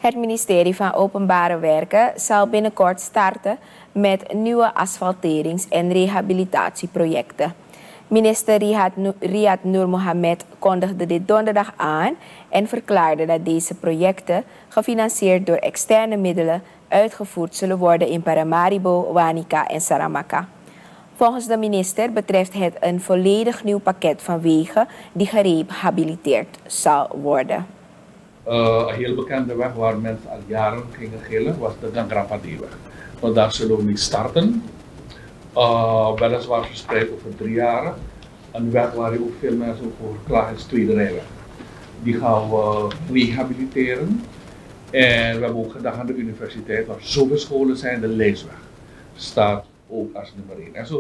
Het ministerie van Openbare Werken zal binnenkort starten met nieuwe asfalterings- en rehabilitatieprojecten. Minister Riyad Noor Mohamed kondigde dit donderdag aan en verklaarde dat deze projecten, gefinancierd door externe middelen, uitgevoerd zullen worden in Paramaribo, Wanica en Saramacca. Volgens de minister betreft het een volledig nieuw pakket van wegen die gerehabiliteerd zal worden. Een heel bekende weg waar mensen al jaren gingen gillen was de Dangrapadi-weg. Want daar zullen we mee starten. Weliswaar verspreid over 3 jaar. Een weg waar ook veel mensen over klagen is Tweede Rijweg. Die gaan we rehabiliteren. En we hebben ook gedacht aan de universiteit, waar zoveel scholen zijn, de Leesweg staat ook als nummer 1. En zo.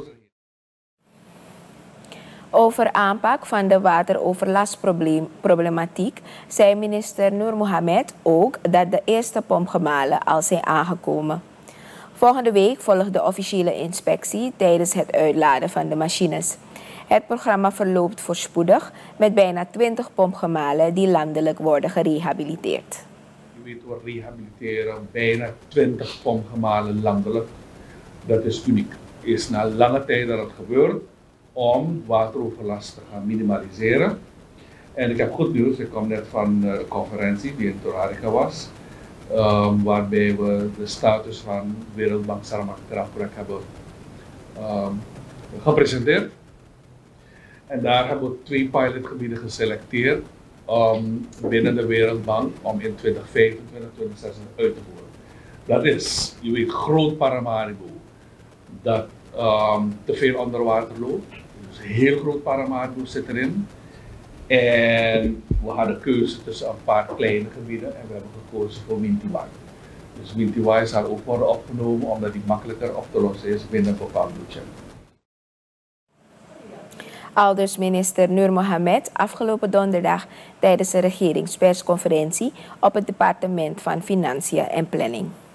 Over aanpak van de wateroverlastproblematiek zei minister Noor Mohamed ook dat de eerste pompgemalen al zijn aangekomen. Volgende week volgt de officiële inspectie tijdens het uitladen van de machines. Het programma verloopt voorspoedig met bijna 20 pompgemalen die landelijk worden gerehabiliteerd. Je weet, we rehabiliteren bijna 20 pompgemalen landelijk. Dat is uniek. Het is na lange tijd dat het gebeurt om wateroverlast te gaan minimaliseren. En ik heb goed nieuws, ik kom net van een conferentie die in Torarica was, waarbij we de status van Wereldbank Saramacca hebben gepresenteerd. En daar hebben we 2 pilotgebieden geselecteerd binnen de Wereldbank om in 2025, 2026 uit te voeren. Dat is, je weet, groot Paramaribo, dat te veel onder water loopt. Dus heel groot Paramaribo zit erin. En we hadden keuze tussen een paar kleine gebieden en we hebben gekozen voor Wintiwai. Dus Wintiwai zal ook worden opgenomen omdat die makkelijker op te lossen is binnen een bepaald budget. Aldus minister Noor Mohamed afgelopen donderdag tijdens de regeringspersconferentie op het departement van Financiën en Planning.